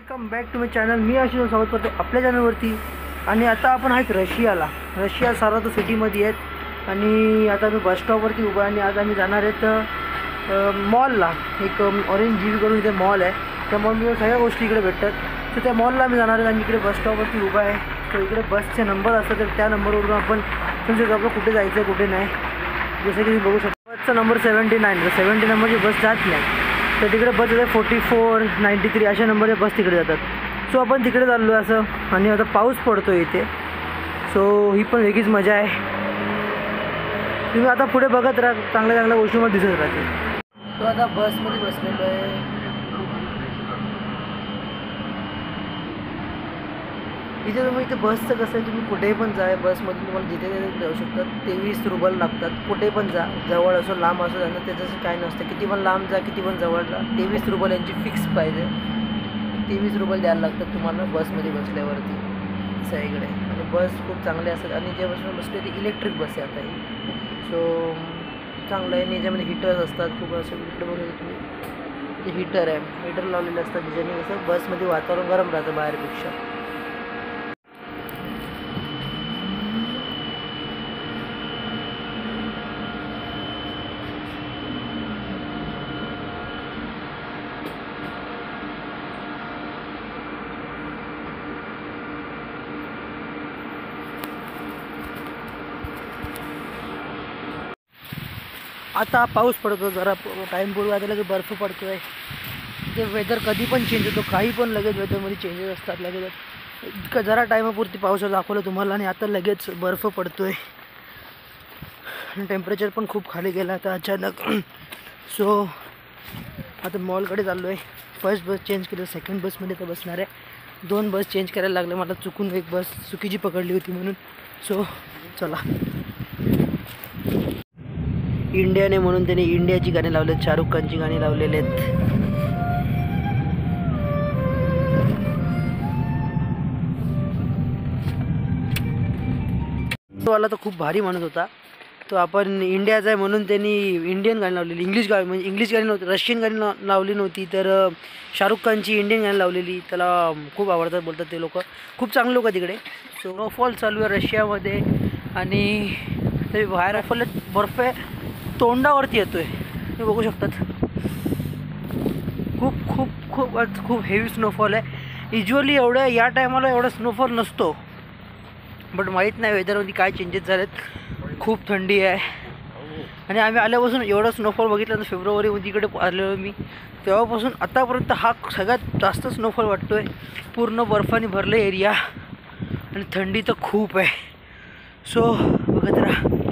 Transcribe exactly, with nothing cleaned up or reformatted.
Welcome back to my channel. मी आशिष स्वागत करतो आपल्या चॅनलवरती. आणि आता आपण आहेत रशियाला. रशिया सारातोव सिटीमध्ये आहेत आणि आता मी बस स्टॉपवरती उभा आहे आणि आज आम्ही जाणार आहेत मॉलला. एक ऑरेंज जीवी करून इथे मॉल आहे. त्या मॉलमध्ये सगळ्या गोष्टी इकडे भेटतात. तर त्या मॉलला आम्ही जाणार आहेत आणि इकडे बस स्टॉपवरती उभा आहे. तर इकडे बसचे नंबर असतात तर त्या नंबरवरून आपण समजू आपलं कुठे जायचं आहे कुठे नाही. जसं की तुम्ही बघू शकता बसचा नंबर सेवन्टी नाईन. तर सेवन्टी नंबरची बस जात नाही तर तिकडे बस येते फोर्टी फोर नाईंटी थ्री अशा नंबरच्या बस तिकडे जातात. सो आपण तिकडे चाललो आहे असं. आणि आता पाऊस पडतो इथे. सो ही पण वेगळीच मजा आहे. तुम्ही आता पुढे बघत राहा, चांगल्या चांगल्या गोष्टी मला दिसत राहते. तो आता बसमध्ये बसलेलो आहे. इथे तुम्ही इथे बसचं कसं आहे, तुम्ही कुठेही पण जा. बसमध्ये तुम्हाला जिथे तिथे जाऊ शकतात. तेवीस रुपये लागतात. कुठे पण जा, जवळ असो लांब असो जाणं त्याचं काय नसतं. किती पण लांब जा किती पण जवळ जा, तेवीस रुपये यांची फिक्स पाहिजे. तेवीस रुपये द्यायला लागतात तुम्हाला बसमध्ये बसल्यावरती. असं आहे इकडे. आणि बस खूप चांगले असतात. आणि जे बसमध्ये बसले ते इलेक्ट्रिक बस आहे आता ही. सो चांगलं आहे. आणि याच्यामध्ये हिटर्स असतात खूप. असं इकडे बघा तुम्ही ते हिटर आहे. हिटर लावलेले असतात ज्याने कसं बसमध्ये वातावरण गरम राहतं बाहेरपेक्षा. आता पाऊस पडतो जरा टाईमपूर्वी. आता लगेच बर्फ पडतो आहे. ते वेदर कधी पण चेंज होतो. काही पण लगेच वेदरमध्ये चेंजेस असतात. लगेच जरा टाईमापुरती पावसाचं दाखवलं तुम्हाला आणि आता लगेच बर्फ पडतो आहे. आणि टेम्परेचर पण खूप खाली गेलं आता अचानक. सो आता मॉलकडे चाललो आहे. फर्स्ट बस चेंज केलं, सेकंड बसमध्ये तर बसणार आहे. दोन बस चेंज करायला लागले मला. चुकून एक बस चुकीची पकडली होती म्हणून. सो चला. इंडियाने म्हणून त्याने इंडियाची गाणी लावलेत. शाहरुख खानची गाणी लावलेली आहेत. तो आला तर खूप भारी म्हणत होता. तो आपण इंडियाचा आहे म्हणून त्यांनी इंडियन गाणी लावलेली. इंग्लिश गाणी म्हणजे इंग्लिश गाणी नव्हती, रशियन गाणी लावली नव्हती. तर शाहरुख खानची इंडियन गाणी लावलेली. त्याला खूप आवडतात बोलतात ते लोक. खूप चांगले लोक तिकडे. सो स्नोफॉल चालू आहे रशियामध्ये. आणि ते बाहेर फॉल बर्फ आहे तोंडावरती येतो आहे. हे बघू शकतात. खूप खूप खूप आज खूप हेवी स्नोफॉल आहे. युजली एवढ्या या टायमाला एवढा स्नोफॉल नसतो. बट माहीत नाही वेदरमध्ये काय चेंजेस झालेत. खूप थंडी आहे. आणि आम्ही आल्यापासून एवढा स्नोफॉल बघितला तर फेब्रुवारीमध्ये इकडे आलेलो मी. तेव्हापासून आतापर्यंत हा सगळ्यात जास्त स्नोफॉल वाटतो आहे. पूर्ण बर्फाने भरलं एरिया आणि थंडी तर खूप आहे. सो बघत राहा.